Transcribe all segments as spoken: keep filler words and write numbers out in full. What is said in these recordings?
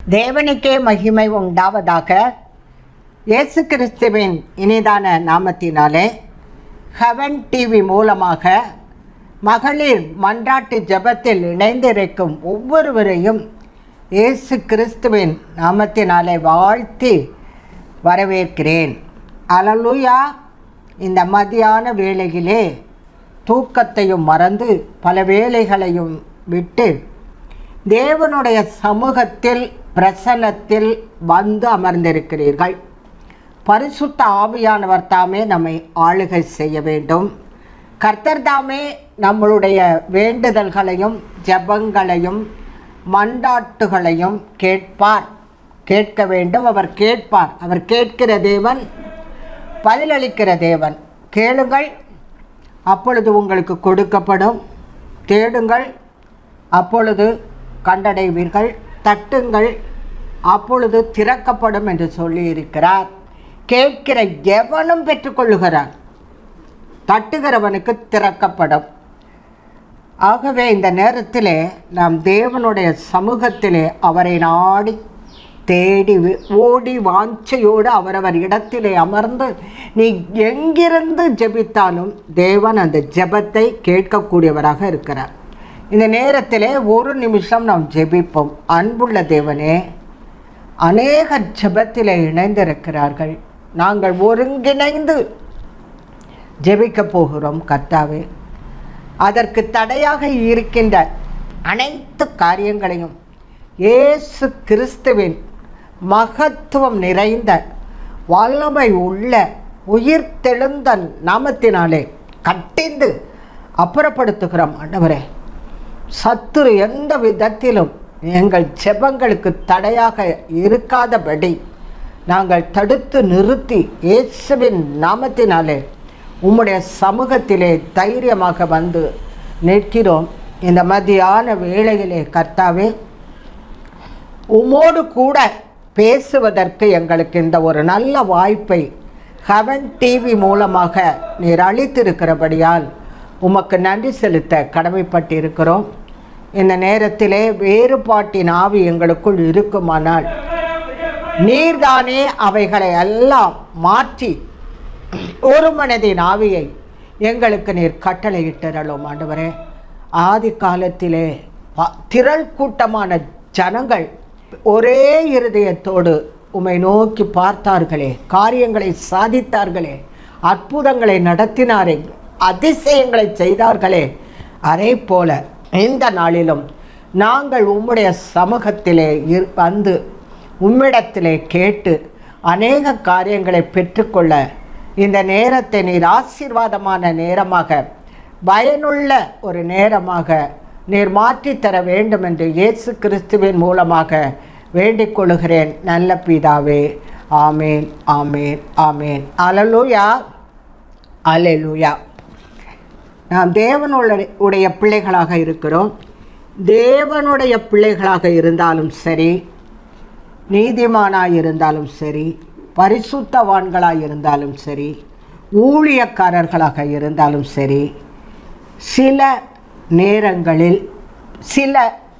தேவனுக்கே மகிமை உண்டாவதாக. இயேசு கிறிஸ்துவின் இனிதான நாமத்தினாலே ஹெவன் டிவி மூலமாக மகளிர் மன்றாட்டு ஜெபத்தில் இணைந்திருக்கும் ஒவ்வொருவரையும் இயேசு கிறிஸ்துவின் நாமத்தினாலே வாழ்த்தி வரவேற்கிறேன். அல்லேலூயா. இந்த மதியான வேளையிலே தூக்கத்தையும் மறந்து பல வேளைகளையும் விட்டு தேவனுடைய சமூகத்தில் பிரசன்னத்தில் வந்து அமர்ந்திருக்கிறீர்கள். பரிசுத்த ஆவியானவர் தாமே நம்மை ஆளுகை செய்ய வேண்டும். கர்த்தர் தாமே நம்மளுடைய வேண்டுதல்களையும் ஜெபங்களையும் மன்றாட்டுகளையும் கேட்பார். கேட்க வேண்டும். அவர் கேட்பார். அவர் கேட்கிற தேவன், பதிலளிக்கிற தேவன். கேளுங்கள், அப்பொழுது உங்களுக்கு கொடுக்கப்படும். தேடுங்கள், அப்பொழுது கண்டடைவீர்கள். தட்டுங்கள், அப்பொழுது திறக்கப்படும் என்று சொல்லியிருக்கிறார். கேட்கிற எவனும் பெற்றுக்கொள்ளுகிறான், தட்டுகிறவனுக்கு திறக்கப்படும். ஆகவே இந்த நேரத்திலே நாம் தேவனுடைய சமூகத்திலே அவரை நாடி தேடி ஓடி வாஞ்சையோடு அவரவர் இடத்திலே அமர்ந்து நீ எங்கிருந்து ஜெபித்தாலும் தேவன் அந்த ஜெபத்தை கேட்கக்கூடியவராக இருக்கிறார். இந்த நேரத்திலே ஒரு நிமிஷம் நாம் ஜெபிப்போம். அன்புள்ள தேவனே, அநேக ஜெபத்திலே இணைந்திருக்கிறார்கள். நாங்கள் ஒருங்கிணைந்து ஜெபிக்க போகிறோம். கர்த்தாவே, அதற்கு தடையாக இருக்கின்ற அனைத்து காரியங்களையும் இயேசு கிறிஸ்துவின் மகத்துவம் நிறைந்த வல்லமை உள்ள உயிர் தெழுந்த நாமத்தினாலே கட்டிந்து அப்புறப்படுத்துகிறோம். ஆண்டவரே, சத்துரு எந்த விதத்திலும் எங்கள் ஜெபங்களுக்கு தடையாக இருக்காதபடி நாங்கள் தடுத்து நிறுத்தி இயேசுவின் நாமத்தினாலே உம்முடைய சமூகத்திலே தைரியமாக வந்து நிற்கிறோம். இந்த மதியான வேளையிலே கர்த்தாவே, உம்மோடு கூட பேசுவதற்கு எங்களுக்கு இந்த ஒரு நல்ல வாய்ப்பை ஹெவன் டிவி மூலமாக நீர் அளித்திருக்கிறபடியால் உமக்கு நன்றி செலுத்த கடமைப்பட்டிருக்கிறோம். இந்த நேரத்திலே வேறுபாட்டின் ஆவி எங்களுக்குள் இருக்குமானால் நீர்தானே அவைகளை எல்லாம் மாற்றி ஒரு மனதின் ஆவியை எங்களுக்கு நீர் கட்டளையிட்டறலும். ஆண்டவரே, ஆதி காலத்திலே திரள் கூட்டமான ஜனங்கள் ஒரே இருதயத்தோடு உம்மை நோக்கி பார்த்தார்களே, காரியங்களை சாதித்தார்களே, அற்புதங்களை நடத்தினாரே, அதிசயங்களை செய்தார்களே. அதே போல இந்த நாளிலும் நாங்கள் உம்முடைய சமூகத்திலே வந்து உம்மிடத்திலே கேட்டு அநேக காரியங்களை பெற்றுக்கொள்ள இந்த நேரத்தை நீர் ஆசீர்வாதமான நேரமாக, பயனுள்ள ஒரு நேரமாக நீர் மாற்றித்தர வேண்டும் என்று இயேசு கிறிஸ்துவின் மூலமாக வேண்டிக் கொள்கிறேன் நல்ல பிதாவே. ஆமேன், ஆமேன், ஆமேன். அல்லேலூயா, அல்லேலூயா. நாம் தேவனுடைய பிள்ளைகளாக இருக்கிறோம். தேவனுடைய பிள்ளைகளாக இருந்தாலும் சரி, நீதிமானாய் இருந்தாலும் சரி, பரிசுத்தவான்களாக இருந்தாலும் சரி, ஊழியக்காரர்களாக இருந்தாலும் சரி, சில நேரங்களில் சில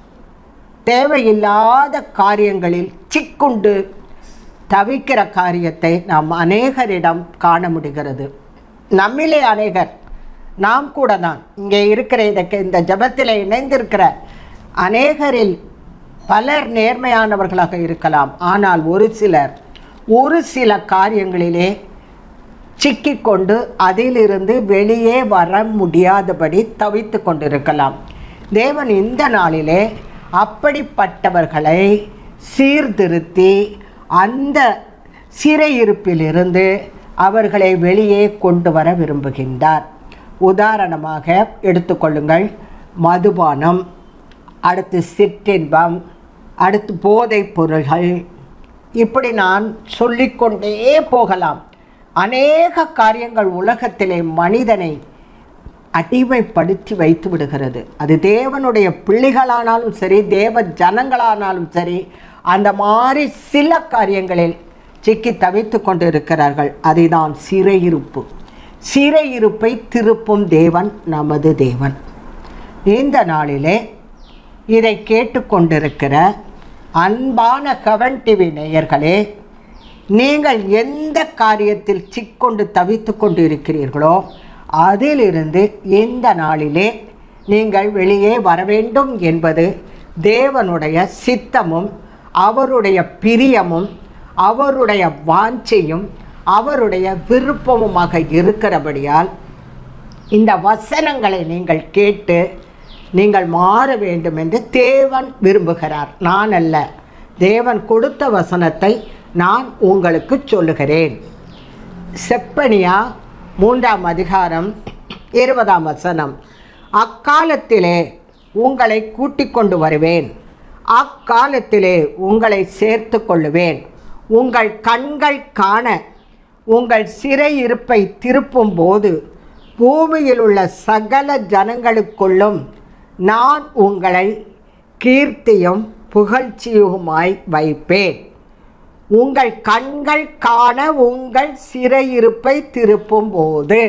தேவையில்லாத காரியங்களில் சிக்குண்டு தவிக்கிற காரியத்தை நாம் அநேகரிடம் காண முடிகிறது. நம்மிலே அநேகர், நாம் கூட தான் இங்கே இருக்கிற இதற்கு இந்த ஜெபத்தில் இணைந்திருக்கிற அநேகரில் பலர் நேர்மையானவர்களாக இருக்கலாம். ஆனால் ஒரு சிலர் ஒரு சில காரியங்களிலே சிக்கிக்கொண்டு அதிலிருந்து வெளியே வர முடியாதபடி தவித்து கொண்டிருக்கலாம். தேவன் இந்த நாளிலே அப்படிப்பட்டவர்களை சீர்திருத்தி அந்த சிறையிருப்பிலிருந்து அவர்களை வெளியே கொண்டு வர விரும்புகின்றார். உதாரணமாக எடுத்துக்கொள்ளுங்கள். மதுபானம், அடுத்து சிற்றின்பம், அடுத்து போதைப் பொருள்கள், இப்படி நான் சொல்லிக்கொண்டே போகலாம். அநேக காரியங்கள் உலகத்திலே மனிதனை அடிமைப்படுத்தி வைத்து விடுகிறது. அது தேவனுடைய பிள்ளைகளானாலும் சரி, தேவ ஜனங்களானாலும் சரி, அந்த மாதிரி சில காரியங்களில் சிக்கி தவித்து கொண்டு இருக்கிறார்கள். அதுதான் சிறையிருப்பு. சிறையிருப்பை திருப்பும் தேவன் நமது தேவன். இந்த நாளிலே இதை கேட்டுக்கொண்டிருக்கிற அன்பான ஹெவன்டிவி நேயர்களே, நீங்கள் எந்த காரியத்தில் சிக்கொண்டு தவித்து கொண்டு இருக்கிறீர்களோ அதிலிருந்து இந்த நாளிலே நீங்கள் வெளியே வர வேண்டும் என்பது தேவனுடைய சித்தமும் அவருடைய பிரியமும் அவருடைய வாஞ்சையும் அவருடைய விருப்பமுமாக இருக்கிறபடியால் இந்த வசனங்களை நீங்கள் கேட்டு நீங்கள் மாற வேண்டும் என்று தேவன் விரும்புகிறார். நான் அல்ல, தேவன் கொடுத்த வசனத்தை நான் உங்களுக்கு சொல்லுகிறேன். செப்பனியா மூன்றாம் அதிகாரம் இருபதாம் வசனம். அக்காலத்திலே உங்களை கூட்டிக் கொண்டு வருவேன், அக்காலத்திலே உங்களை சேர்த்து கொள்ளுவேன். உங்கள் கண்கள் காண உங்கள் சிறையிருப்பை திருப்பும் போது பூமியில் உள்ள சகல ஜனங்களுக்குள்ளும் நான் உங்களை கீர்த்தியும் புகழ்ச்சியுமாய் வைப்பேன். உங்கள் கண்கள் காண உங்கள் சிறையிருப்பை திருப்பும் போது.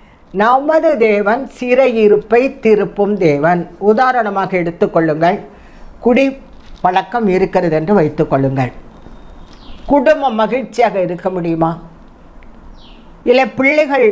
நமது தேவன் சிறையிருப்பை திருப்பும் தேவன். உதாரணமாக எடுத்துக்கொள்ளுங்கள், குடி பழக்கம் இருக்கிறது என்று வைத்துக்கொள்ளுங்கள். குடும்பம் மகிழ்ச்சியாக இருக்க முடியுமா? இல்லை பிள்ளைகள்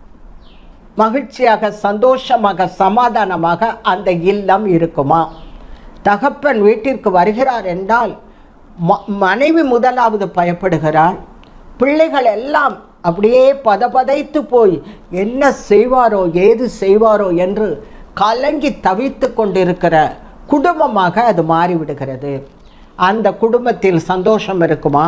மகிழ்ச்சியாக சந்தோஷமாக சமாதானமாக அந்த இல்லம் இருக்குமா? தகப்பன் வீட்டிற்கு வருகிறார் என்றால் ம மனைவி முதலாவது பயப்படுகிறாள். பிள்ளைகள் எல்லாம் அப்படியே பதபதைத்து போய் என்ன செய்வாரோ ஏது செய்வாரோ என்று கலங்கி தவித்து கொண்டிருக்கிற குடும்பமாக அது மாறிவிடுகிறது. அந்த குடும்பத்தில் சந்தோஷம் இருக்குமா?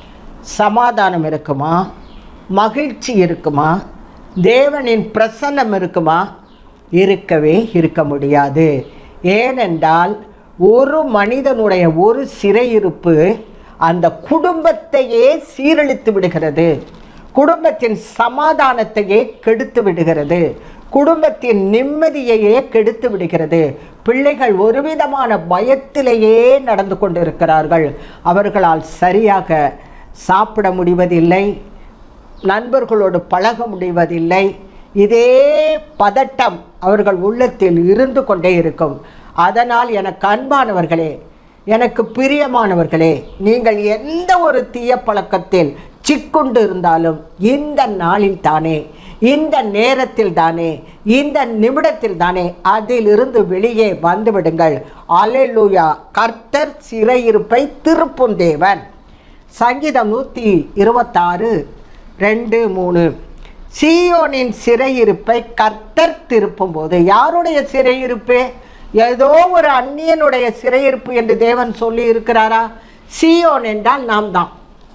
சமாதானம் இருக்குமா? மகிழ்ச்சி இருக்குமா? தேவனின் பிரசன்னம் இருக்குமா? இருக்கவே இருக்க முடியாது. ஏனென்றால் ஒரு மனிதனுடைய ஒரு சிறையிருப்பு அந்த குடும்பத்தையே சீரழித்து விடுகிறது, குடும்பத்தின் சமாதானத்தையே கெடுத்து விடுகிறது, குடும்பத்தின் நிம்மதியையே கெடுத்து விடுகிறது. பிள்ளைகள் ஒரு விதமான பயத்திலேயே நடந்து கொண்டிருக்கிறார்கள். அவர்களால் சரியாக சாப்பிட முடிவதில்லை, நண்பர்களோடு பழக முடிவதில்லை. இதே பதட்டம் அவர்கள் உள்ளத்தில் இருந்து கொண்டே இருக்கும். அதனால் எனக்கு அன்பானவர்களே, எனக்கு பிரியமானவர்களே, நீங்கள் எந்த ஒரு தீய பழக்கத்தில் சிக்குண்டு இருந்தாலும் இந்த நாளில் தானே, இந்த நேரத்தில் தானே, இந்த நிமிடத்தில் தானே அதிலிருந்து வெளியே வந்துவிடுங்கள். அல்லேலூயா. கர்த்தர் சிறையிருப்பை திருப்பும் தேவன். சங்கீதம் நூற்றி இருபத்தாறு ரெண்டு மூணு. சீயோனின் சிறையிருப்பை கர்த்தர் திருப்பும் போது. யாருடைய சிறையிருப்பு? ஏதோ ஒரு அந்நியனுடைய சிறையிருப்பு என்று தேவன் சொல்லி இருக்கிறாரா? சீயோன் என்றால் நாம் தான்.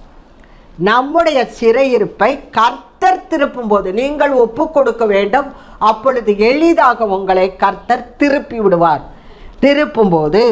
நம்முடைய சிறையிருப்பை கர்த்தர் திருப்பும் போது நீங்கள் ஒப்பு கொடுக்க வேண்டும். அப்பொழுது எளிதாக உங்களை கர்த்தர் திருப்பி விடுவார். திருப்பும் போது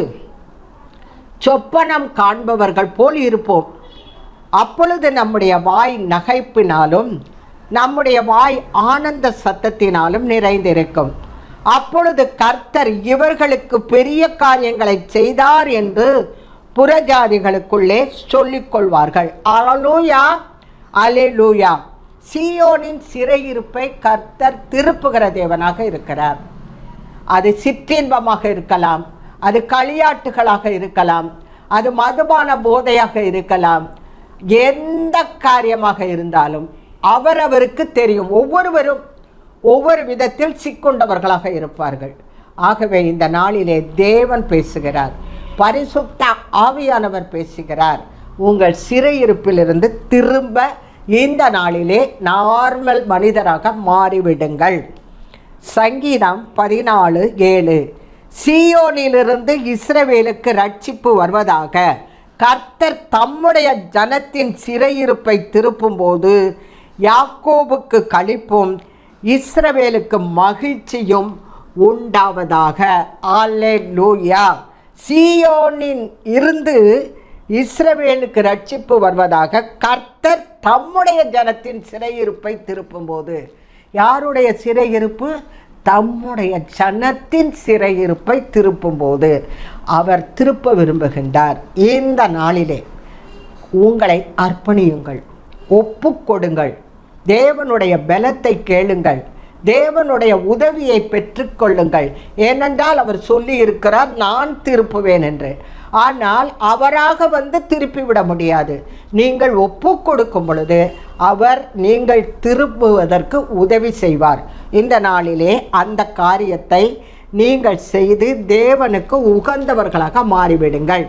சொப்பனம் காண்பவர்கள் போல் இருப்போம். அப்பொழுது நம்முடைய வாய் நகைப்பினாலும் நம்முடைய வாய் ஆனந்த சத்தத்தினாலும் நிறைந்திருக்கும். அப்பொழுது கர்த்தர் இவர்களுக்கு பெரிய காரியங்களை செய்தார் என்று புறஜாதிகளுக்குள்ளே சொல்லிக் கொள்வார்கள். அல்லேலூயா, அல்லேலூயா. சீயோனின் சிறையிருப்பை கர்த்தர் திருப்புகிற தேவனாக இருக்கிறார். அது சிற்றின்பமாக இருக்கலாம், அது களியாட்டுகளாக இருக்கலாம், அது மதுபான போதையாக இருக்கலாம். எந்த காரியமாக இருந்தாலும் அவரவருக்கு தெரியும். ஒவ்வொருவரும் ஒவ்வொரு விதத்தில் சிக்கொண்டவர்களாக இருப்பார்கள். ஆகவே இந்த நாளிலே தேவன் பேசுகிறார், பரிசுத்த ஆவியானவர் பேசுகிறார். உங்கள் சிறையிருப்பிலிருந்து திரும்ப இந்த நாளிலே நார்மல் மனிதராக மாறிவிடுங்கள். சங்கீதம் பதினாலு ஏழு. சீயோனிலிருந்து இஸ்ரவேலுக்கு ரட்சிப்பு வருவதாக. கர்த்தர் தம்முடைய ஜனத்தின் சிறையிருப்பை திருப்பும் போது யாக்கோபுக்கு களிப்பும் இஸ்ரவேலுக்கு மகிழ்ச்சியும் உண்டாவதாக. அல்லேலூயா. சீயோனின் இருந்து இஸ்ரவேலுக்கு ரட்சிப்பு வருவதாக. கர்த்தர் தம்முடைய ஜனத்தின் சிறையிருப்பை திருப்பும் போது. யாருடைய சிறையிருப்பு? தம்முடைய ஜனத்தின் சிறையிருப்பை திருப்பும் போது அவர் திருப்ப விரும்புகின்றார். இந்த நாளிலே உங்களை அர்ப்பணியுங்கள், ஒப்பு கொடுங்கள், தேவனுடைய பலத்தை கேளுங்கள், தேவனுடைய உதவியை பெற்றுக்கொள்ளுங்கள். ஏனென்றால் அவர் சொல்லி இருக்கிறார், நான் திருப்புவேன் என்று. ஆனால் அவராக வந்து திருப்பி விட முடியாது. நீங்கள் ஒப்பு கொடுக்கும் பொழுது அவர் நீங்கள் திரும்புவதற்கு உதவி செய்வார். இந்த நாளிலே அந்த காரியத்தை நீங்கள் செய்து தேவனுக்கு உகந்தவர்களாக மாறிவிடுங்கள்.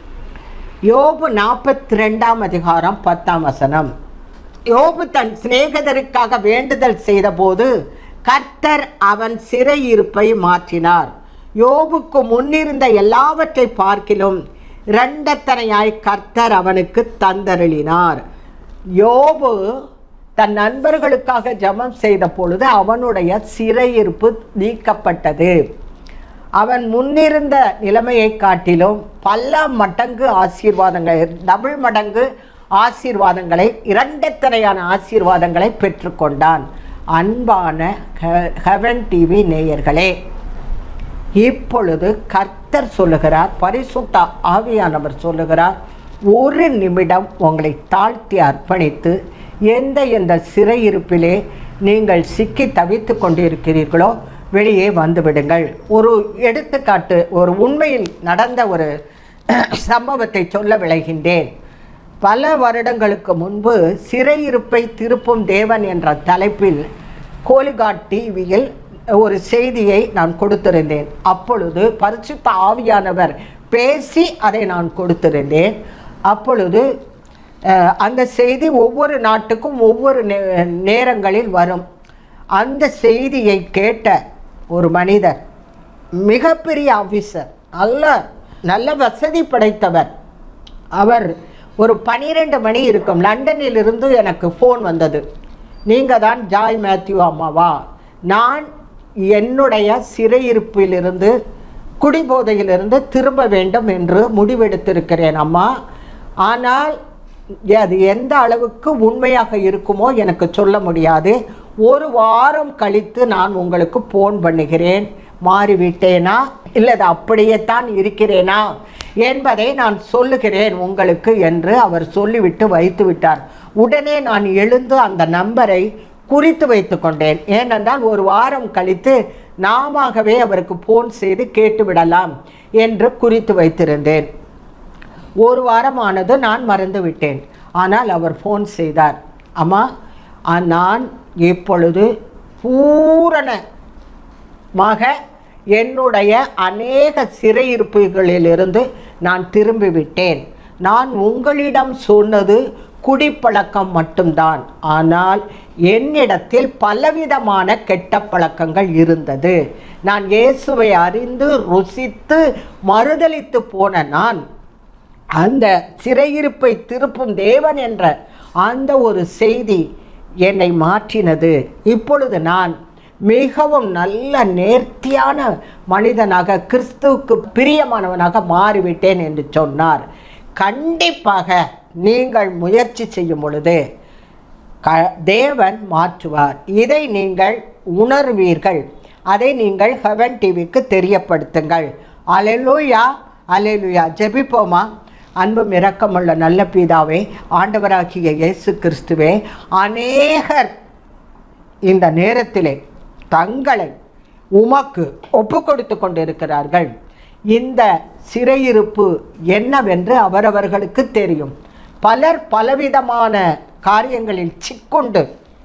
யோபு நாற்பத்தி ரெண்டாம் அதிகாரம் பத்தாம் வசனம். யோபு தன் சிநேகிதருக்காக வேண்டுதல் செய்தபோது கர்த்தர் அவன் சிறையிருப்பை மாற்றினார். யோபுக்கு முன்னிருந்த எல்லாவற்றை பார்க்கிலும் இரண்டத்தனையாய் கர்த்தர் அவனுக்கு தந்தருளினார். யோபு தன் நண்பர்களுக்காக ஜெபம் செய்த பொழுது அவனுடைய சிறையிருப்பு நீக்கப்பட்டது. அவன் முன்னிருந்த நிலைமையை காட்டிலும் பல மடங்கு ஆசீர்வாதங்களை, டபுள் மடங்கு ஆசீர்வாதங்களை, இரண்டத்தனையான ஆசீர்வாதங்களை பெற்றுக்கொண்டான். அன்பான ஹெவன் டிவி நேயர்களே, இப்பொழுது கர்த்தர் சொல்லுகிறார், பரிசுத்த ஆவியானவர் சொல்லுகிறார், ஒரு நிமிடம் உங்களை தாழ்த்தி அர்ப்பணித்து எந்த எந்த சிறையிருப்பிலே நீங்கள் சிக்கி தவித்து கொண்டிருக்கிறீர்களோ வெளியே வந்துவிடுங்கள். ஒரு எடுத்துக்காட்டு, ஒரு உண்மையில் நடந்த ஒரு சம்பவத்தை சொல்ல விளைகின்றேன். பல வருடங்களுக்கு முன்பு சிறையிருப்பை திருப்பும் தேவன் என்ற தலைப்பில் கோலிகாட் டிவியில் ஒரு செய்தியை நான் கொடுத்திருந்தேன். அப்பொழுது பரிசுத்த ஆவியானவர் பேசி அதை நான் கொடுத்திருந்தேன். அப்பொழுது அந்த செய்தி ஒவ்வொரு நாட்டுக்கும் ஒவ்வொரு நேரங்களில் வரும். அந்த செய்தியை கேட்ட ஒரு மனிதர், மிகப்பெரிய ஆஃபீஸர், நல்ல நல்ல வசதி படைத்தவர், அவர் ஒரு பன்னிரெண்டு மணி இருக்கும், லண்டனிலிருந்து எனக்கு ஃபோன் வந்தது. நீங்கள் தான் ஜாய் மேத்யூ அம்மாவா? நான் என்னுடைய சிறையிருப்பிலிருந்து, குடிபோதையிலிருந்து திரும்ப வேண்டும் என்று முடிவெடுத்திருக்கிறேன் அம்மா. ஆனால் அது எந்த அளவுக்கு உண்மையாக இருக்குமோ எனக்கு சொல்ல முடியாது. ஒரு வாரம் கழித்து நான் உங்களுக்கு ஃபோன் பண்ணுகிறேன். மாறிவிட்டேனா இல்லது அப்படியே தான் இருக்கிறேனா என்பதை நான் சொல்லுகிறேன் உங்களுக்கு என்று அவர் சொல்லிவிட்டு வைத்து விட்டார். உடனே நான் எழுந்து அந்த நம்பரை குறித்து வைத்து கொண்டேன். ஏனென்றால் ஒரு வாரம் கழித்து நாமவே அவருக்கு ஃபோன் செய்து கேட்டுவிடலாம் என்று குறித்து வைத்திருந்தேன். ஒரு வாரமானது, நான் மறந்து விட்டேன். ஆனால் அவர் ஃபோன் செய்தார். அம்மா, நான் இப்பொழுது பூரணமாக என்னுடைய அநேக சிறையிருப்புகளிலிருந்து நான் திரும்பிவிட்டேன். நான் உங்களிடம் சொன்னது குடிப்பழக்கம் மட்டும்தான். ஆனால் என்னிடத்தில் பலவிதமான கெட்ட பழக்கங்கள் இருந்தது. நான் இயேசுவை அறிந்து ருசித்து மறுதலித்து போன நான் அந்த சிறையிருப்பை திருப்பும் தேவன் என்ற அந்த ஒரு செய்தி என்னை மாற்றினது. இப்பொழுது நான் மிகவும் நல்ல நேர்த்தியான மனிதனாக, கிறிஸ்துவுக்கு பிரியமானவனாக மாறிவிட்டேன் என்று சொன்னார். கண்டிப்பாக நீங்கள் முயற்சி செய்யும் பொழுது க தேவன் மாற்றுவார். இதை நீங்கள் உணர்வீர்கள். அதை நீங்கள் ஹெவன் டிவிக்கு தெரியப்படுத்துங்கள். அல்லேலூயா, அல்லேலூயா. ஜெபிப்போமா? அன்பும் இரக்கமுள்ள நல்ல பிதாவே, ஆண்டவராகிய இயேசு கிறிஸ்துவே, அநேகர் இந்த நேரத்திலே தங்களை உமக்கு ஒப்பு கொடுத்து கொண்டிருக்கிறார்கள். இந்த சிறையிருப்பு என்னவென்று அவரவர்களுக்கு தெரியும். பலர் பலவிதமான காரியங்களில் சிக்கொண்டு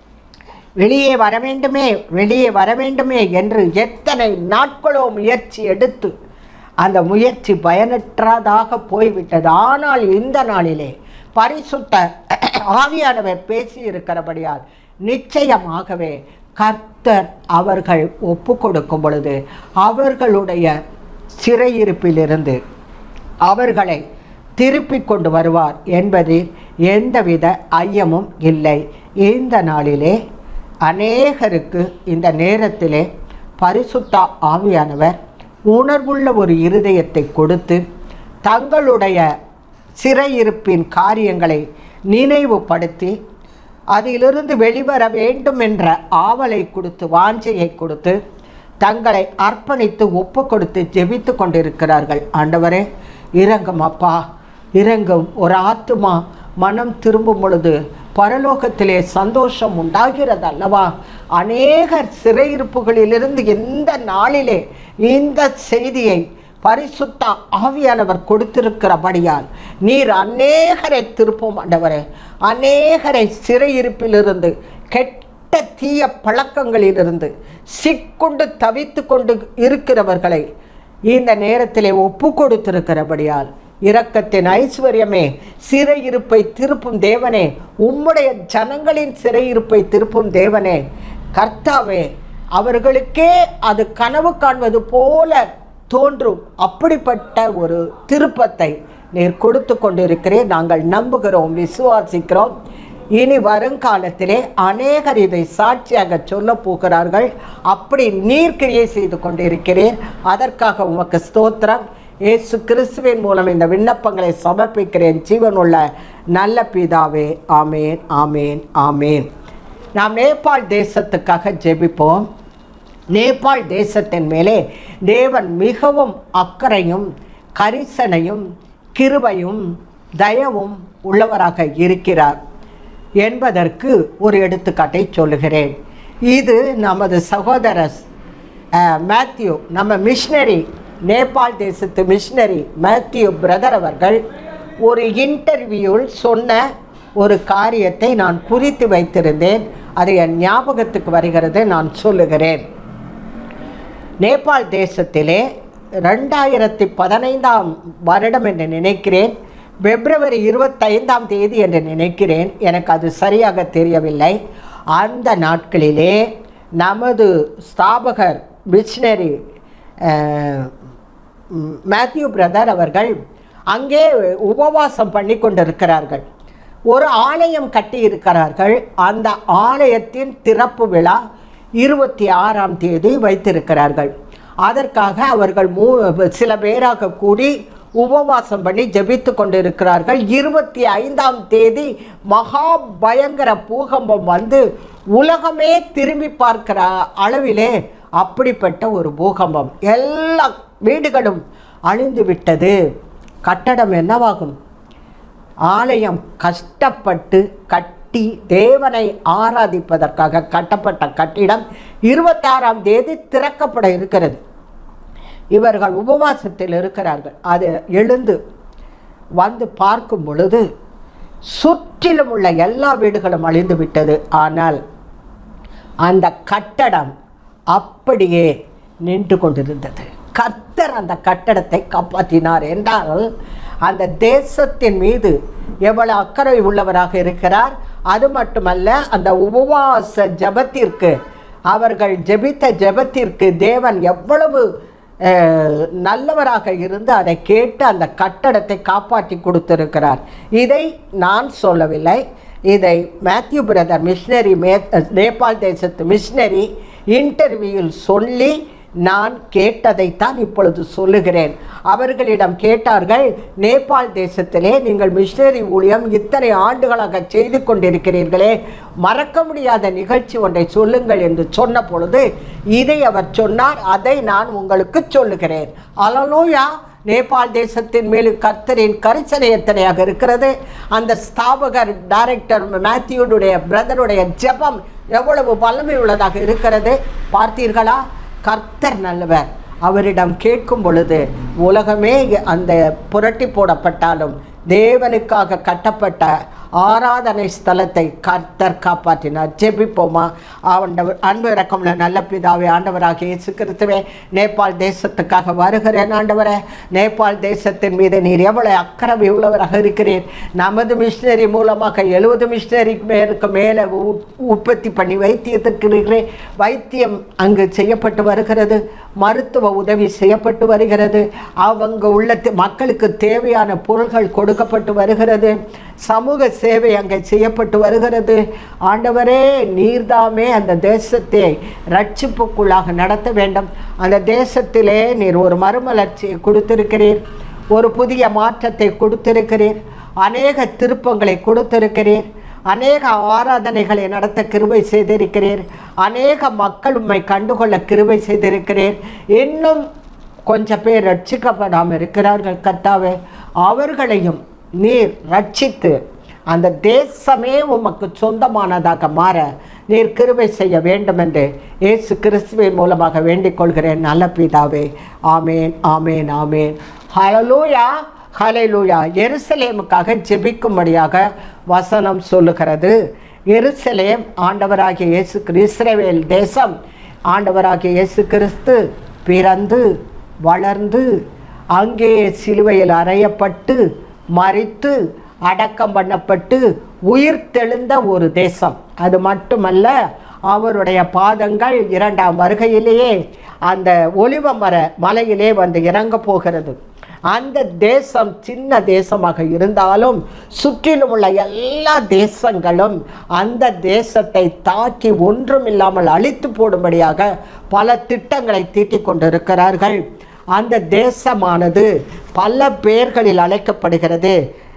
வெளியே வர வேண்டுமே வெளியே வர வேண்டுமே என்று எத்தனை நாட்களோ முயற்சி எடுத்து அந்த முயற்சி பயனற்றதாக போய்விட்டது. ஆனால் இந்த நாளிலே பரிசுத்த ஆவியானவர் பேசி இருக்கிறபடியால் நிச்சயமாகவே கர்த்தர் அவர்கள் ஒப்பு கொடுக்கும் பொழுது அவர்களுடைய சிறையிருப்பிலிருந்து அவர்களை திருப்பி கொண்டு வருவார் என்பதில் எந்தவித ஐயமும் இல்லை. இந்த நாளிலே அநேகருக்கு இந்த நேரத்திலே பரிசுத்த ஆவியானவர் உணர்வுள்ள ஒரு இருதயத்தை கொடுத்து தங்களுடைய சிறையிருப்பின் காரியங்களை நினைவுபடுத்தி அதிலிருந்து வெளிவர வேண்டும் என்ற ஆவலை கொடுத்து, வாஞ்சையை கொடுத்து, தங்களை அர்ப்பணித்து ஒப்பு கொடுத்து ஜெபித்து கொண்டிருக்கிறார்கள். ஆண்டவரே இரங்கும் அப்பா, இரங்கும். ஒரு ஆத்துமா மனம் திரும்பும் பொழுது பரலோகத்திலே சந்தோஷம் உண்டாகிறது அல்லவா? அநேகர் சிறையிருப்புகளிலிருந்து இந்த நாளிலே இந்த செய்தியை பரிசுத்த ஆவியானவர் கொடுத்திருக்கிறபடியால் நீர் அநேகரை திருப்பும் ஆண்டவரே. அநேகரை சிறையிருப்பிலிருந்து, கெட்ட தீய பழக்கங்களிலிருந்து சிக்கொண்டு தவித்து கொண்டு இருக்கிறவர்களை இந்த நேரத்திலே ஒப்பு கொடுத்திருக்கிறபடியால் இரக்கத்தின் ஐஸ்வர்யமே, சிறையிருப்பை திருப்பும் தேவனே, உம்முடைய ஜனங்களின் சிறையிருப்பை திருப்பும் தேவனே, கர்த்தாவே, அவர்களுக்கே அது கனவு காண்பது போல தோன்றும் அப்படிப்பட்ட ஒரு திருப்பத்தை நீர் கொடுத்து கொண்டிருக்கிறேன். நாங்கள் நம்புகிறோம், விசுவாசிக்கிறோம். இனி வருங்காலத்திலே அநேகர் இதை சாட்சியாக சொல்ல போகிறார்கள். அப்படி நீர் கிரியை செய்து கொண்டிருக்கிறேன். அதற்காக உமக்கு ஸ்தோத்திரம். இயேசு கிறிஸ்துவின் மூலம் இந்த விண்ணப்பங்களை சமர்ப்பிக்கிறேன். ஜீவனுள்ள நல்ல பிதாவே, ஆமேன், ஆமேன், ஆமேன். நாம் நேபாள் தேசத்துக்காக ஜெபிப்போம். நேபாள் தேசத்தின் மேலே தேவன் மிகவும் அக்கறையும் கரிசனையும் கிருபையும் தயவும் உள்ளவராக இருக்கிறார் என்பதற்கு ஒரு எடுத்துக்காட்டை சொல்லுகிறேன். இது நமது சகோதரர் மேத்யூ, நம்ம மிஷினரி, நேபாள் தேசத்து மிஷினரி மேத்யூ பிரதர் அவர்கள் ஒரு இன்டர்வியூவில் சொன்ன ஒரு காரியத்தை நான் குறித்து வைத்திருந்தேன். அது என் ஞாபகத்துக்கு வருகிறது, நான் சொல்லுகிறேன். நேபாள் தேசத்திலே ரெண்டாயிரத்தி பதினைந்தாம் வருடம் என்று நினைக்கிறேன், பிப்ரவரி இருபத்தைந்தாம் தேதி என்று நினைக்கிறேன், எனக்கு அது சரியாக தெரியவில்லை. அந்த நாட்களிலே நமது ஸ்தாபகர் மிஷினரி மேத்யூ பிரதர் அவர்கள் அங்கே உபவாசம் பண்ணி கொண்டிருக்கிறார்கள். ஒரு ஆலயம் கட்டி இருக்கிறார்கள். அந்த ஆலயத்தின் திறப்பு விழா இருபத்தி ஆறாம் தேதி வைத்திருக்கிறார்கள். அதற்காக அவர்கள் மூ சில பேராக கூடி உபவாசம் பண்ணி ஜெபித்து கொண்டிருக்கிறார்கள். இருபத்தி ஐந்தாம் தேதி மகா பயங்கர பூகம்பம் வந்து உலகமே திரும்பி பார்க்கிற அளவிலே அப்படிப்பட்ட ஒரு பூகம்பம், எல்லா வீடுகளும் அழிந்து விட்டது. கட்டடம் என்னவாகும்? ஆலயம் கஷ்டப்பட்டு கட்டி தேவனை ஆராதிப்பதற்காக கட்டப்பட்ட கட்டிடம் இருபத்தி ஆறாம் தேதி திறக்கப்பட இருக்கிறது. இவர்கள் உபவாசத்தில் இருக்கிறார்கள். அது எழுந்து வந்து பார்க்கும் பொழுது சுற்றிலும் உள்ள எல்லா வீடுகளும் அழிந்து விட்டது. ஆனால் அந்த கட்டடம் அப்படியே நின்று கொண்டிருந்தது. கர்த்தர் அந்த கட்டடத்தை காப்பாற்றினார் என்றால் அந்த தேசத்தின் மீது எவ்வளவு அக்கறை உள்ளவராக இருக்கிறார். அது மட்டுமல்ல, அந்த உபவாச ஜெபத்திற்கு, அவர்கள் ஜெபித்த ஜெபத்திற்கு தேவன் எவ்வளவு நல்லவராக இருந்து அதை கேட்டு அந்த கட்டடத்தை காப்பாற்றி கொடுத்திருக்கிறார். இதை நான் சொல்லவில்லை, இதை மேத்யூ பிரதர் மிஷினரி மே நேபாள் தேசத்து மிஷினரி இன்டர்வியூவில் சொல்லி நான் கேட்டதைத்தான் இப்பொழுது சொல்லுகிறேன். அவர்களிடம் கேட்டார்கள், நேபாள் தேசத்திலே நீங்கள் மிஷினரி ஊழியம் இத்தனை ஆண்டுகளாக செய்து கொண்டிருக்கிறீர்களே, மறக்க முடியாத நிகழ்ச்சி ஒன்றை சொல்லுங்கள் என்று சொன்ன பொழுது இதை அவர் சொன்னார். அதை நான் உங்களுக்கு சொல்லுகிறேன். அல்லேலூயா. நேபாள் தேசத்தின் மேல் கர்த்தரின் கரிசனை எத்தனையாக இருக்கிறது. அந்த ஸ்தாபகர் டைரக்டர் மேத்யூடைய பிரதருடைய ஜெபம் எவ்வளவு வல்லமை உள்ளதாக இருக்கிறது பார்த்தீர்களா? கர்த்தர் நல்லவர். அவரிடம் கேட்கும் பொழுது உலகமே அந்த புரட்டி போடப்பட்டாலும் தேவனுக்காக கட்டப்பட்ட ஆராதனை ஸ்தலத்தை கர்த்தர் காப்பாற்றினார். ஜெபிப்போமா? ஆண்டவர் அன்பு இரக்கமுள்ள நல்ல பிதாவே, ஆண்டவராகிய இயேசு கிறிஸ்துவே, நேபாள் தேசத்துக்காக வருகிறேன். ஆண்டவரே, நேபாள் தேசத்தின் மீது நீர் எவ்வளவு அக்கறை உள்ளவராக இருக்கிறீர். நமது மிஷினரி மூலமாக எழுபது மிஷினரி மேலுக்கு மேலே உற்பத்தி பண்ணி வைத்தியத்திற்கு வைத்தியம் அங்கு செய்யப்பட்டு வருகிறது. மருத்துவ உதவி செய்யப்பட்டு வருகிறது. அவங்க உள்ள மக்களுக்கு தேவையான பொருள்கள் கொடுக்கப்பட்டு வருகிறது. சமூக சேவை அங்கே செய்யப்பட்டு வருகிறது. ஆண்டவரே, நீர்தாமே அந்த தேசத்தை ரட்சிப்புக்குள்ளாக நடத்த வேண்டும். அந்த தேசத்திலே நீர் ஒரு மறுமலர்ச்சியை கொடுத்திருக்கிறீர், ஒரு புதிய மாற்றத்தை கொடுத்திருக்கிறீர், அநேக திருப்பங்களை கொடுத்திருக்கிறீர், அநேக ஆராதனைகளை நடத்த கிருபை செய்திருக்கிறீர், அநேக மக்கள் உம்மை கண்டுகொள்ள கிருபை செய்திருக்கிறீர். இன்னும் கொஞ்சம் பேர் ரட்சிக்கப்படாமல் இருக்கிறார்கள். கர்த்தாவே, அவர்களையும் நீர் ரட்சித்து அந்த தேசமே உமக்கு சொந்தமானதாக மாற நீர் கிருபை செய்ய வேண்டும் என்று இயேசு கிறிஸ்துவின் மூலமாக வேண்டிக் கொள்கிறேன் நல்ல பிதாவே. ஆமேன், ஆமேன், ஆமேன். ஹல்லேலூயா, ஹல்லேலூயா. எருசலேமுக்காக ஜெபிக்கும்படியாக வசனம் சொல்லுகிறது. எருசலேம் ஆண்டவராகிய இயேசு இஸ்ரவேல் தேசம் ஆண்டவராகிய இயேசு கிறிஸ்து பிறந்து வளர்ந்து அங்கே சிலுவையில் அறையப்பட்டு மரித்து அடக்கம் பண்ணப்பட்டு உயிர் தெழுந்த ஒரு தேசம். அது மட்டுமல்ல, அவருடைய பாதங்கள் இரண்டாம் வருகையிலேயே அந்த ஒலிவ மர மலையிலே வந்து இறங்க போகிறது. அந்த தேசம் சின்ன தேசமாக இருந்தாலும் சுற்றிலும் உள்ள எல்லா தேசங்களும் அந்த தேசத்தை தாக்கி ஒன்றுமில்லாமல் அழித்து போடும்படியாக பல திட்டங்களை தீட்டிக் கொண்டிருக்கிறார்கள். அந்த தேசமானது பல பெயர்களில் அழைக்கப்படுகிறது.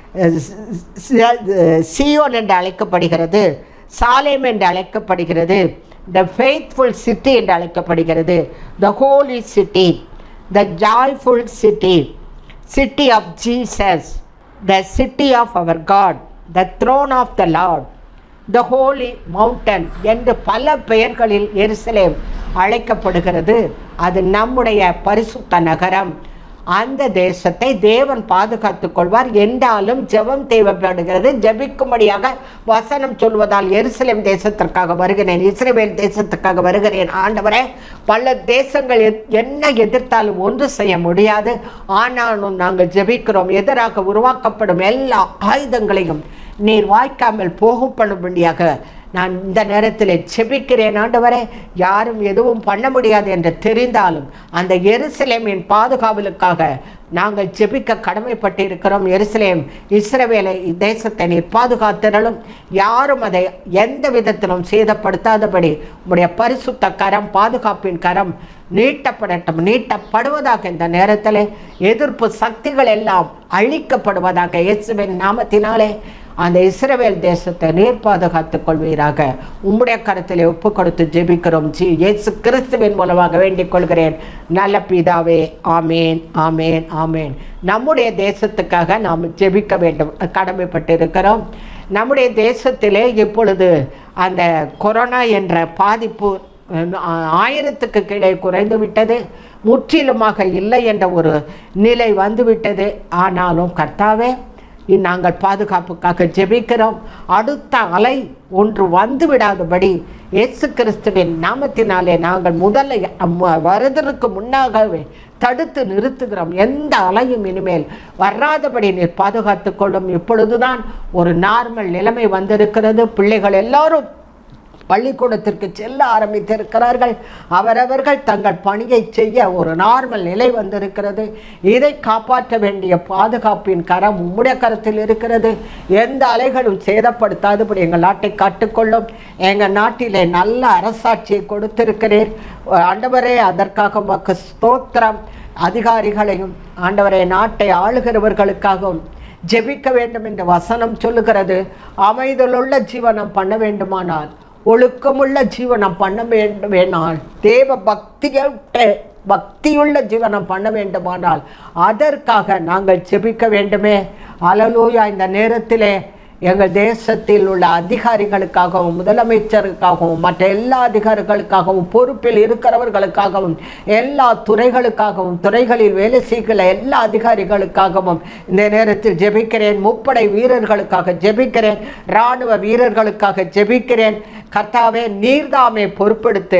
சியோன் என்று அழைக்கப்படுகிறது, சாலேம் என்று அழைக்கப்படுகிறது, த ஃபெய்த்ஃபுல் சிட்டி என்று அழைக்கப்படுகிறது, the holy city, the joyful city, city of Jesus, the city of our God, the throne of the Lord, the holy mountain என்று பல பெயர்களில் எருசலேம் அழைக்கப்படுகிறது. அது நம்முடைய பரிசுத்த நகரம். அந்த தேசத்தை தேவன் பாதுகாத்துக் கொள்வார். என்றாலும் ஜெபம் தேவைப்படுகிறது. ஜெபிக்கும்படியாக வசனம் சொல்வதால் எருசலேம் தேசத்திற்காக வருகிறேன், இஸ்ரவேல் தேசத்துக்காக வருகிறேன். ஆண்டவரே, பல தேசங்கள் என்ன எதிர்த்தாலும் ஒன்று செய்ய முடியாது. ஆனாலும் நாங்கள் ஜெபிக்கிறோம். எதிராக உருவாக்கப்படும் எல்லா ஆயுதங்களையும் நீர் வாய்க்காமல் போகும்படியாக நான் இந்த நேரத்தில் செபிக்கிறேன். ஆண்டவரே, யாரும் எதுவும் பண்ண முடியாது என்று தெரிந்தாலும் அந்த எருசலேமின் பாதுகாவலுக்காக நாங்கள் ஜெபிக்க கடமைப்பட்டு இருக்கிறோம். எருசலேம் இஸ்ரவேலை தேசத்தை நீர் பாதுகாத்திரலும், யாரும் அதை எந்த விதத்திலும் சேதப்படுத்தாதபடி உம்முடைய பரிசுத்த கரம், பாதுகாப்பின் கரம் நீட்டப்படட்டும், நீட்டப்படுவதாக. இந்த நேரத்தில் எதிர்ப்பு சக்திகள் எல்லாம் அழிக்கப்படுவதாக. இயேசுவின் நாமத்தினாலே அந்த இஸ்ரவேல் தேசத்தை நீர் பாதுகாத்துக் கொள்வீராக. உம்முடைய கருத்திலே ஒப்பு கொடுத்து ஜெபிக்கிறோம். ஜி இயேசு கிறிஸ்துவின் மூலமாக வேண்டிக் கொள்கிறேன் நல்ல பிதாவே. ஆமேன், ஆமேன், ஆமேன். நம்முடைய தேசத்துக்காக நாம் ஜெபிக்க வேண்டும், கடமைப்பட்டு இருக்கிறோம். நம்முடைய தேசத்திலே இப்பொழுது அந்த கொரோனா என்ற பாதிப்பு ஆயிரத்துக்கு கீழே குறைந்து விட்டது, முற்றிலுமாக இல்லை என்ற ஒரு நிலை வந்துவிட்டது. ஆனாலும் கர்த்தாவே, நாங்கள் பாதுகாப்புக்காக ஜெபிக்கிறோம். அடுத்த அலை ஒன்று வந்து விடாதபடி இயேசு கிறிஸ்துவின் நாமத்தினாலே நாங்கள் முதல்ல வருவதற்கு முன்னாகவே தடுத்து நிறுத்துகிறோம். எந்த அலையும் இனிமேல் வராதபடி நீர் பாதுகாத்துக் கொள்ளும். இப்பொழுதுதான் ஒரு நார்மல் நிலைமை வந்திருக்கிறது. பிள்ளைகள் எல்லாரும் பள்ளிக்கூடத்திற்கு செல்ல ஆரம்பித்திருக்கிறார்கள். அவரவர்கள் தங்கள் பணியை செய்ய ஒரு நார்மல் நிலை வந்திருக்கிறது. இதை காப்பாற்ற வேண்டிய பாதுகாப்பின் கரம் உம்முடைய கரத்தில் இருக்கிறது. எந்த அலைகளும் சேதப்படுத்தாதபடி எங்கள் நாட்டை காட்டுக்கொள்ளும். எங்கள் நாட்டிலே நல்ல அரசாட்சியை கொடுத்திருக்கிறீர் ஆண்டவரே, அதற்காக உமக்கு ஸ்தோத்திரம். அதிகாரிகளையும் ஆண்டவரே, நாட்டை ஆளுகிறவர்களுக்காகவும் ஜெபிக்க வேண்டும் என்று வசனம் சொல்லுகிறது. அமைதலுள்ள ஜீவனம் பண்ண வேண்டுமானால், ஒழுக்கமுள்ள ஜீவனம் பண்ண வேண்டுமானால், தேவ பக்தியோட்ட பக்தியுள்ள ஜீவனம் பண்ண வேண்டுமானால் அதற்காக நாங்கள் ஜெபிக்க வேண்டுமே. அல்லேலூயா. இந்த நேரத்திலே எங்கள் தேசத்தில் உள்ள அதிகாரிகளுக்காகவும், முதலமைச்சருக்காகவும், மற்ற எல்லா அதிகாரிகளுக்காகவும், பொறுப்பில் இருக்கிறவர்களுக்காகவும், எல்லா துறைகளுக்காகவும், துறைகளில் வேலை செய்கிற எல்லா அதிகாரிகளுக்காகவும் இந்த நேரத்தில் ஜெபிக்கிறேன். முப்படை வீரர்களுக்காக ஜெபிக்கிறேன். இராணுவ வீரர்களுக்காக ஜெபிக்கிறேன். கர்த்தாவே, நீர்தாமே பொறுப்பெடுத்து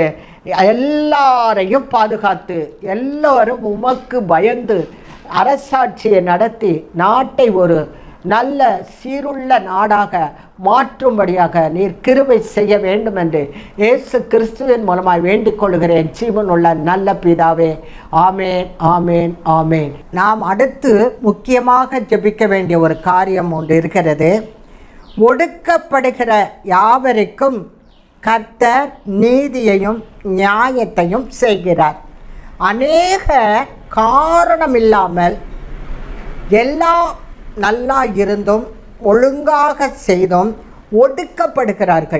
எல்லாரையும் பாதுகாத்து எல்லோரும் உமக்கு பயந்து அரசாட்சியை நடத்தி நாட்டை ஒரு நல்ல சீருள்ள நாடாக மாற்றும்படியாக நீர் கிருபை செய்ய வேண்டும் என்று இயேசு கிறிஸ்துவின் மூலமாய் வேண்டிக் கொள்கிறேன் ஜீவனுள்ள நல்ல பிதாவே. ஆமேன், ஆமேன், ஆமேன். நாம் அடுத்து முக்கியமாக ஜெபிக்க வேண்டிய ஒரு காரியம் ஒன்று இருக்கிறது. ஒடுக்கப்படுகிற யாவருக்கும் கர்த்தர் நீதியையும் நியாயத்தையும் செய்கிறார். அநேக காரணமில்லாமல் எல்லா நல்லா இருந்தும் ஒழுங்காக செய்தும் ஒடுக்கப்படுகிறார்கள்.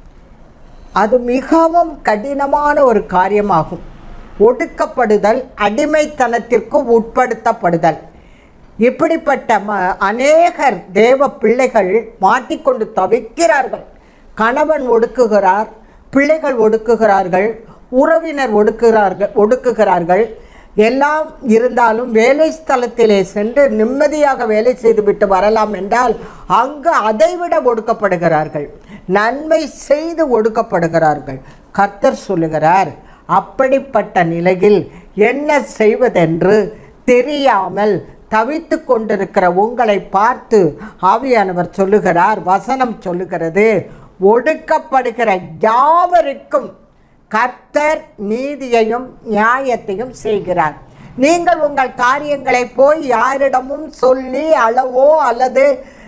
அது மிகவும் கடினமான ஒரு காரியமாகும். ஒடுக்கப்படுதல், அடிமைத்தனத்திற்கு உட்படுத்தப்படுதல். இப்படிப்பட்ட ம அநேகர் தேவ பிள்ளைகள் மாட்டிக்கொண்டு தவிக்கிறார்கள். கணவன் ஒடுக்குகிறார், பிள்ளைகள் ஒடுக்குகிறார்கள், உறவினர் ஒடுக்குகிறார்கள் ஒடுக்குகிறார்கள் எல்லாம் இருந்தாலும் வேலை ஸ்தலத்திலே சென்று நிம்மதியாக வேலை செய்துவிட்டு வரலாம் என்றால் அங்கு அதைவிட ஒடுக்கப்படுகிறார்கள், நன்மை செய்து ஒடுக்கப்படுகிறார்கள். கர்த்தர் சொல்லுகிறார், அப்படிப்பட்ட நிலையில் என்ன செய்வதென்று தெரியாமல் தவித்து கொண்டிருக்கிற உங்களை பார்த்து ஆவியானவர் சொல்லுகிறார், வசனம் சொல்லுகிறது, ஒடுக்கப்படுகிற யாவருக்கும் கர்த்தர் நீதியையும் நியாயத்தையும் செய்கிறார். நீங்கள் உங்கள் காரியங்களை போய் யாரிடமும் சொல்லி அளவோ அல்லது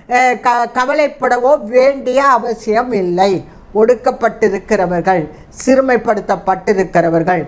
க கவலைப்படவோ வேண்டிய அவசியம் இல்லை. ஒடுக்கப்பட்டிருக்கிறவர்கள், சிறுமைப்படுத்தப்பட்டிருக்கிறவர்கள்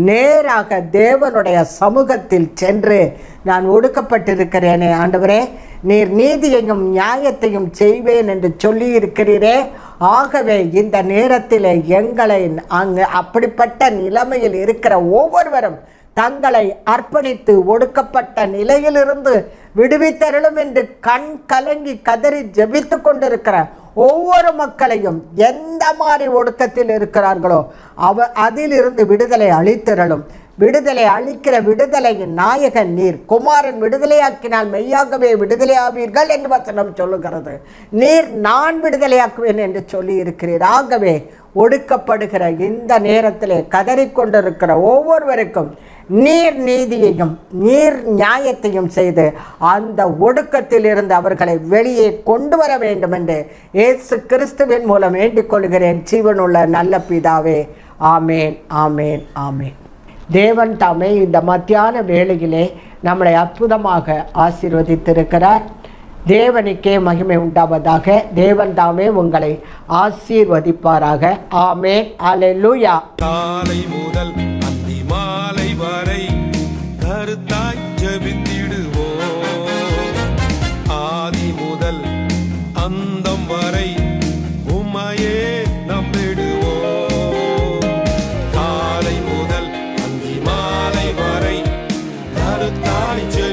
நேராக தேவனுடைய சமூகத்தில் சென்று, நான் ஒடுக்கப்பட்டிருக்கிறேனே ஆண்டவரே, நீர் நீதியையும் நியாயத்தையும் செய்வேன் என்று சொல்லி இருக்கிறீரே, ஆகவே இந்த நேரத்தில் எங்களை அங்கு அப்படிப்பட்ட நிலைமையில் இருக்கிற ஒவ்வொருவரும் தங்களை அர்ப்பணித்து ஒடுக்கப்பட்ட நிலையிலிருந்து விடுவித்தருளும் என்று கண் கலங்கி கதறி ஜெபித்து கொண்டிருக்கிற ஒவ்வொரு மக்களையும், எந்த மாதிரி ஒடுக்கத்தில் இருக்கிறார்களோ அவ அதிலிருந்து விடுதலை அளித்திரளும். விடுதலை அளிக்கிற விடுதலையின் நாயகன் நீர். குமாரன் விடுதலையாக்கினால் மெய்யாகவே விடுதலையாவீர்கள் என்று வசனம் சொல்லுகிறது. நீர் நான் விடுதலையாக்குவேன் என்று சொல்லி இருக்கிறீர். ஆகவே ஒடுக்கப்படுகிற இந்த நேரத்திலே கதறிக்கொண்டிருக்கிற ஒவ்வொருவருக்கும் நீர் நீதியையும் நீர் நியாயத்தையும் செய்து அந்த ஒடுக்கத்தில் இருந்து அவர்களை வெளியே கொண்டு வர வேண்டும் என்று இயேசு கிறிஸ்துவின் மூலம் வேண்டிக் கொள்கிறேன். ஜீவனுள்ள நல்ல பிதாவே, ஆமேன், ஆமேன், ஆமேன். தேவன் தாமே இந்த மத்தியான வேளையிலே நம்மளை அற்புதமாக ஆசீர்வதித்திருக்கிறார். தேவனுக்கே மகிமை உண்டாவதாக. தேவன் தாமே உங்களை ஆசீர்வதிப்பாராக. ஆமேன். அல்லேலூயா. காலை முதல் அந்தி மாலை வரை கருத்தாய் ஜெபித்திடுவோம். ஆதி முதல் அந்தம் வரை உம்மையே நம்பிடுவோம். காலை முதல் அந்தி மாலை வரை கருத்தாய்